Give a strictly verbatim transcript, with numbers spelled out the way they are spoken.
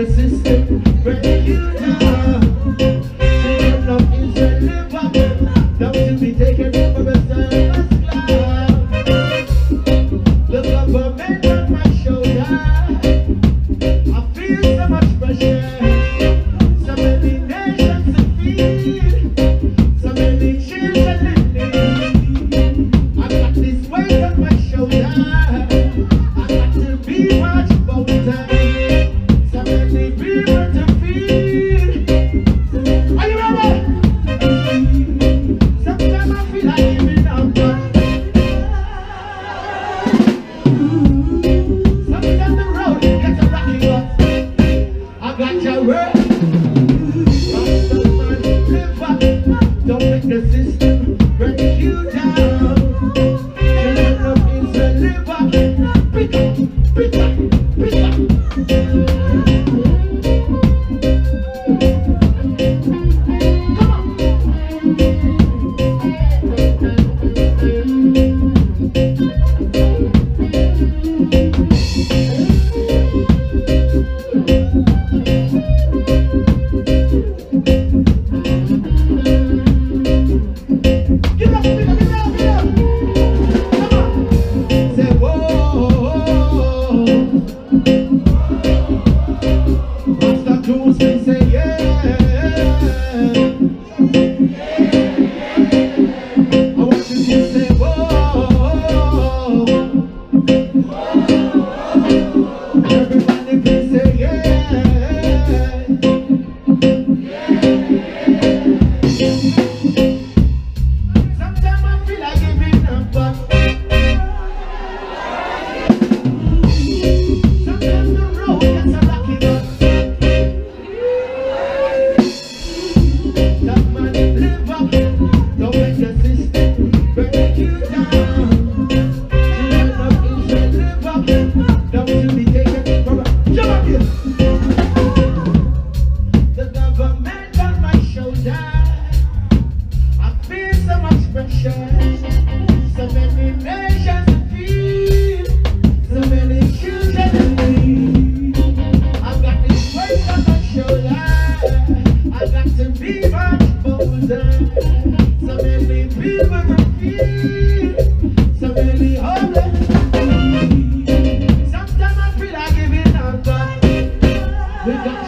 system break you down. Children of Israel live up, them to be taken over a service cloud. The government on my shoulder, I feel so much pressure. So many nations to feed, so many children in need. I got this weight on my shoulder, I got to be much bolder. So many people to feed. Are you ready? Sometimes I feel like giving up, but sometimes the road gets a rocky, but I got your word. Rastaman, live up, don't make the system break you down. Children of Israel, live up, pick up, pick up, pick up. Come on. Give it up, give it up, give it up, give it up. Come on. Say whoa. Rasta Tuesday, say yeah. I want you to say whoa. Everybody please say yeah. Sometimes I feel like giving up, but sometimes the road gets a rocky, but that man live up, don't make the system break you down. Children of Israel live up, don't you be taken from a jump up here. The government on my shoulder, I feel so much pressure. So many nations to feed, so many children in need. I got this weight on my shoulder, I got to be much bolder. So many people to feed, so many homeless to feed. Sometimes I feel like giving up, but we got